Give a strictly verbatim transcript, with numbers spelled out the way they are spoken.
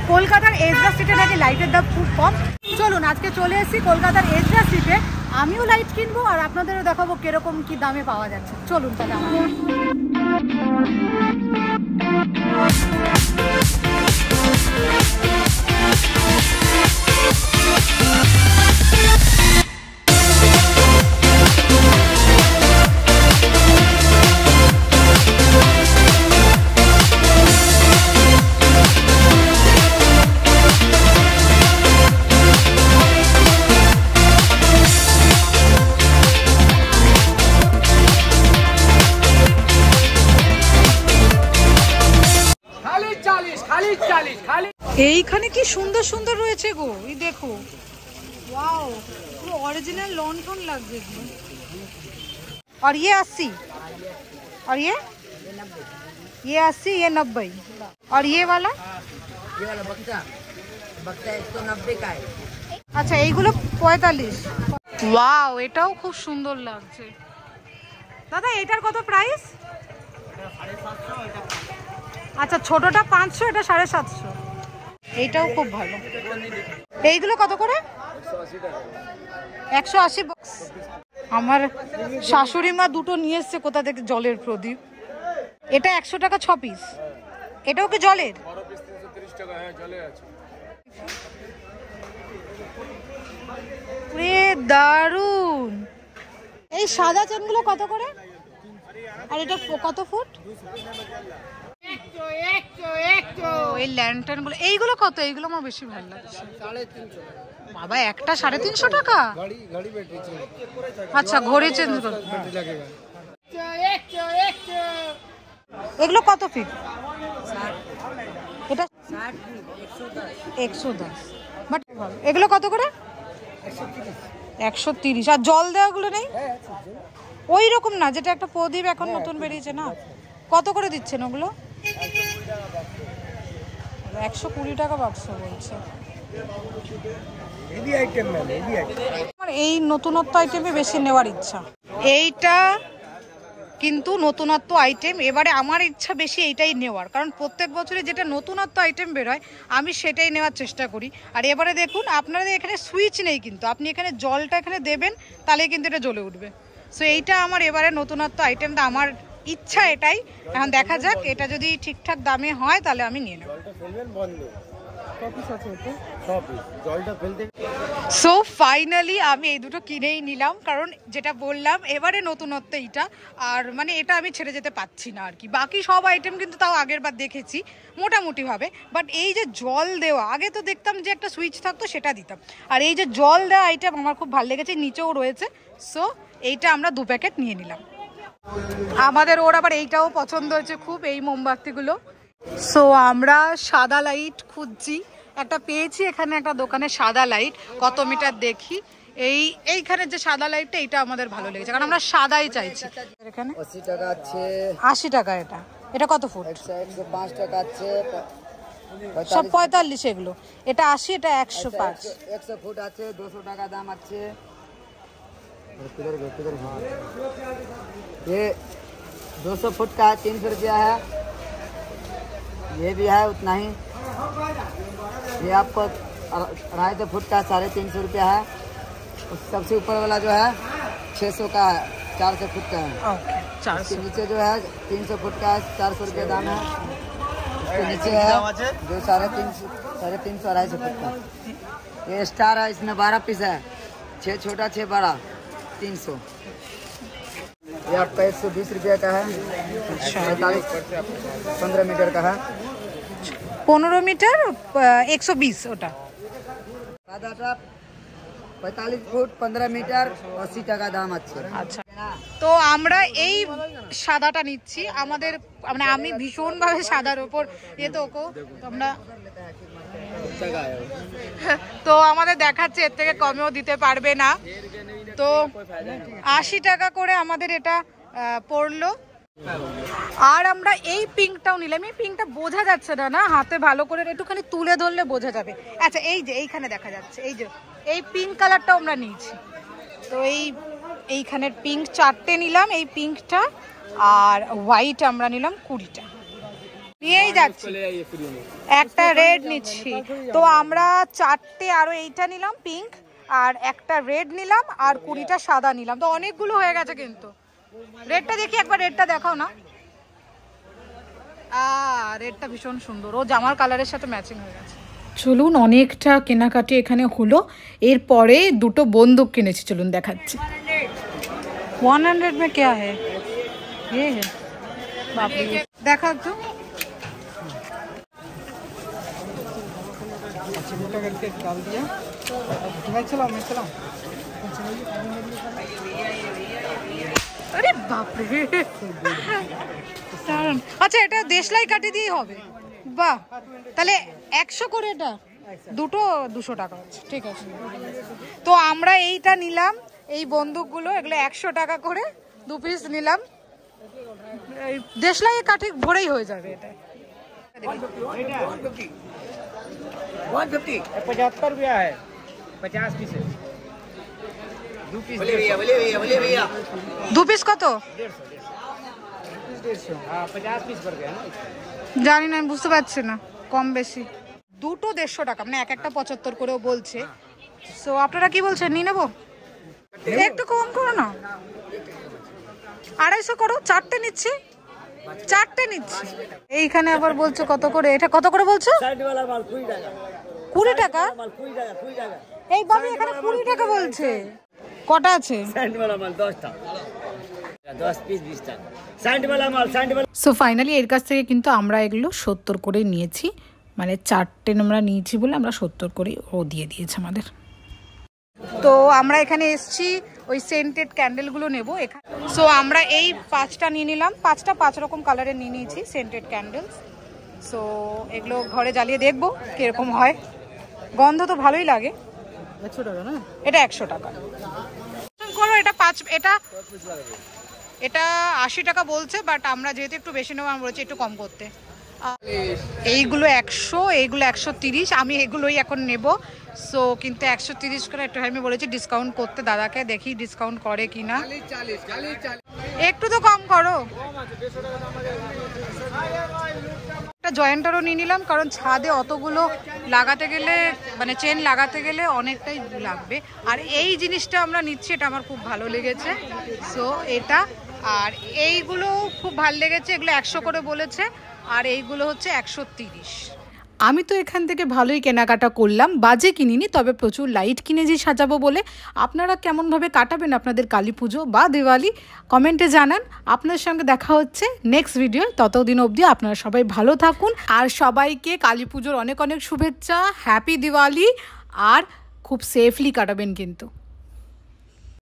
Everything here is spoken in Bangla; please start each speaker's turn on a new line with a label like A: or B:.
A: কলকাতার এজরা স্ট্রিটে নাকি লাইটের দাম খুব কম। চলুন আজকে চলে এসেছি কলকাতার এজরা স্ট্রিটে, আমিও লাইট কিনবো আর আপনাদেরও দেখাবো কিরকম কি দামে পাওয়া যাচ্ছে। চলুন তাহলে আমাদের এইখানে কি সুন্দর সুন্দর রয়েছে গো, এই দেখো, ওয়াও, পুরো অরিজিনাল লন্ঠন লাগছে এগুলো। और ये अस्सी, और ये ये अस्सी, ये नब्बे, और ये वाला
B: ये वाला बक्सा बक्सा एक सौ नब्बे का है।
A: আচ্ছা এইগুলো পঁয়তাল্লিশ। ওয়াও, এটাও খুব সুন্দর লাগছে। দাদা এটার কত প্রাইস? আচ্ছা ছোটটা পাঁচশো, এটা সাড়ে সাতশো। এইটাও খুব ভালো। এইগুলো কত করে? একশো আশি বক্স। আমার শাশুড়ি মা দুটো নিয়ে এসছে কোথা থেকে, জলের প্রদীপ। এটা একশো টাকা ছ পিস। এটাও কি জলের? দারুন। এই সাদা চেনগুলো কত করে? আর এটা কত ফুট? এই ল্যান্টার্ন গুলো, এইগুলো কত? এইগুলো আমার বেশি ভালো লাগছে। বাবা একটা সাড়ে তিনশো টাকা? আচ্ছা ঘড়ি চেঞ্জ করতে এগুলো কত ফিট? এটা একশো দশ। বাট এগুলো কত করে? একশো তিরিশ। আর জল দেওয়াগুলো নেই? ওই রকম না, যেটা একটা প্রদীপ এখন নতুন বেরিয়েছে না, কত করে দিচ্ছেন ওগুলো? একশো কুড়ি টাকা বাক্স বলছে। আমার এই নতুনত্ব আইটেমে বেশি নেওয়ার ইচ্ছা। এইটা কিন্তু নতুনত্ব আইটেম, এবারে আমার ইচ্ছা বেশি এইটাই নেওয়ার, কারণ প্রত্যেক বছরে যেটা নতুনত্ব আইটেম বেরোয় আমি সেটাই নেওয়ার চেষ্টা করি। আর এবারে দেখুন আপনাদের এখানে সুইচ নেই, কিন্তু আপনি এখানে জলটা এখানে দেবেন তাহলে কিন্তু এটা জ্বলে উঠবে। সো এইটা আমার এবারে নতুনত্ব আইটেমটা, আমার ইচ্ছা এটাই। এখন দেখা যাক, এটা যদি ঠিকঠাক দামে হয় তাহলে আমি নিয়ে নেব। সো ফাইনালি আমি এই দুটো কিনেই নিলাম, কারণ যেটা বললাম এবারে নতুনত্ব এইটা, আর মানে এটা আমি ছেড়ে যেতে পারছি না আর কি। বাকি সব আইটেম কিন্তু তাও আগের বার দেখেছি মোটামুটিভাবে, বাট এই যে জল দেওয়া, আগে তো দেখতাম যে একটা সুইচ থাকতো সেটা দিতাম, আর এই যে জল দেওয়া আইটেম আমার খুব ভালো লেগেছে, নিচেও রয়েছে। সো এইটা আমরা দু প্যাকেট নিয়ে নিলাম। আমাদের ওর আবার এইটাও পছন্দ হয়েছে খুব, এই মোমবাতিগুলো। সো আমরা সাদা লাইট খুঁজছি, একটা পেয়েছি এখানে একটা দোকানে সাদা লাইট। কত মিটার দেখি, এই এইখানে যে সাদা লাইটটা, এটা আমাদের ভালো লেগেছে, কারণ আমরা সাদাই চাইছি। এখানে
B: আশি টাকা আছে।
A: আশি টাকা। এটা এটা কত ফুট?
B: একশো পাঁচ টাকা আছে।
A: সব পঁয়তাল্লিশ এগুলো। এটা আশি, এটা একশো পাঁচ।
B: একশো ফুট আছে, দুশো টাকা দাম আছে। ये दो सौ फुट का है, तीन सौ रुपया है। ये भी है उतना ही। ये आपको अढ़ाई सौ फुट का साढ़े तीन सौ रुपया है। उस सबसे ऊपर वाला जो है छः सौ का है, चार सौ फुट का है। इसके नीचे जो है तीन सौ फुट का है, चार सौ रुपया दाम है। इसके नीचे है जो साढ़े तीन सौ साढ़े तीन सौ अढ़ाई सौ फुट का। ये स्टार है, इसमें बारह पीस है, छः छोटा छः बड़ा, तीन सौ। ये आपका एक सौ बीस रुपये का है, पैंतालीस पंद्रह मीटर का है।
A: पंद्रह मीटर एक सौ बीस। ওটা
B: সাদাটা पैंतालीस फुट पंद्रह मीटर अस्सी টাকা দাম আছে।
A: আচ্ছা, তো আমরা এই সাদাটা নিচ্ছি। আমাদের মানে আমি ভীষণভাবে সাদার উপর এ তো আমরা তো আমাদের দেখাচ্ছে এর থেকে কমেও দিতে পারবে না। তো আশি টাকা করে আমাদের এটা পড়লো। আর আমরা এই পিঙ্কটাও নিলাম। এই পিঙ্কটা বোঝা যাচ্ছে না না হাতে, ভালো করে একটুখানি তুলে ধরলে বোঝা যাবে। আচ্ছা এই যে এইখানে দেখা যাচ্ছে, এই যে এই পিঙ্ক কালারটাও আমরা নিয়েছি। তো এই এইখানের পিঙ্ক চারটে নিলাম, এই পিঙ্কটা আর হোয়াইট আমরা নিলাম কুড়িটা। নিয়েই যাচ্ছি, একটা রেড নিচ্ছি। তো আমরা চারটে আরো এইটা নিলাম পিঙ্ক, আর একটা রেড নিলাম, আর কুড়িটা সাদা নিলাম। তো অনেকগুলো হয়ে গেছে। কিন্তু রেডটা দেখি একবার, রেডটা দেখাও না। আহ রেডটা ভীষণ সুন্দর, ও জামার কালারের সাথে ম্যাচিং হয়ে গেছে। চলুন, অনেকটা কেনাকাটি এখানে হলো। এরপরে দুটো বন্দুক কিনেছি, চলুন দেখাচ্ছি। ওয়ান হান্ড্রেড মে ক্যা হ্যায় ये है बाप रे, দেখা একটু। छोटा करके डाल दिया, मैं चलाऊं मैं चलाऊं अरे बाप रे আচ্ছা, এটা দেশলাই কাটি দিয়ে হবে? বাহ, তাহলে একশো করে, এটা দুটো দুশো টাকা হচ্ছে, ঠিক আছে। তো আমরা এইটা নিলাম, এই বন্দুকগুলো, এগুলো একশো টাকা করে দু পিস নিলাম। দেশলাই কাঠি ভরেই হয়ে যাবে এটা। पचहत्तर रुपया है, पचास पीस है, दो पीस दो पीस কত? पचास पीस कर गया ना, জানি না, বুঝতে পারছি না, কম বেশি। দুটো দেড়শো টাকা, মানে এক একটা পঁচাত্তর করেও বলছে। সো আপনারা কি বলছেন, নিয়ে নেবো? একটু কম করো না, আড়াইশো করো, চারটে নিচ্ছি, চারটে নিচ্ছি। এইখানে আবার বলছো কত করে, এটা কত করে বলছো? কুড়ি টাকা? এই বাবু এখানে কুড়ি টাকা বলছে। কটা আছে? সো ফাইনালি এর কাছ থেকে কিন্তু আমরা এগুলো সত্তর করে নিয়েছি, মানে চারটে আমরা নিয়েছি বলে আমরা সত্তর করে ও দিয়ে দিয়েছে আমাদের। তো আমরা এখানে এসছি ওই সেন্টেড ক্যান্ডেলগুলো নেবো এখানে। সো আমরা এই পাঁচটা নিয়ে নিলাম, পাঁচটা পাঁচ রকম কালারের নিয়ে নিয়েছি সেন্টেড ক্যান্ডেলস। সো এগুলো ঘরে জ্বালিয়ে দেখবো কিরকম হয়, গন্ধ তো ভালোই লাগে। একশো টাকা না? এটা একশো টাকা করো। এটা পাঁচ, এটা এটা আশি টাকা বলছে, বাট আমরা যেহেতু একটু বেশি নেবো, আমরা বলছি একটু কম করতে। এইগুলো একশো, এইগুলো একশো তিরিশ, আমি এগুলোই এখন নেব। সো কিন্তু একশো তিরিশ করে একটু আমি বলেছি ডিসকাউন্ট করতে দাদাকে, দেখি ডিসকাউন্ট করে কিনা, একটু তো কম করো। একটা জয়েন্টারও নিয়ে নিলাম, কারণ ছাদে অতগুলো লাগাতে গেলে, মানে চেন লাগাতে গেলে অনেকটাই লাগবে। আর এই জিনিসটা আমরা নিচ্ছি, এটা আমার খুব ভালো লেগেছে। সো এটা, আর এইগুলো খুব ভালো লেগেছে, এগুলো একশো করে বলেছে, আর এইগুলো হচ্ছে একশো তিরিশ। আমি তো এখান থেকে ভালোই কেনাকাটা করলাম, বাজে কিনিনি, তবে প্রচুর লাইট কিনেছি সাজাবো বলে। আপনারা কেমনভাবে কাটাবেন আপনাদের কালী পুজো বা দিওয়ালি, কমেন্টে জানান। আপনার সঙ্গে দেখা হচ্ছে নেক্সট ভিডিও, ততদিন অবধি আপনারা সবাই ভালো থাকুন, আর সবাইকে কালী পুজোর অনেক অনেক শুভেচ্ছা, হ্যাপি দিওয়ালি, আর খুব সেফলি কাটাবেন কিন্তু।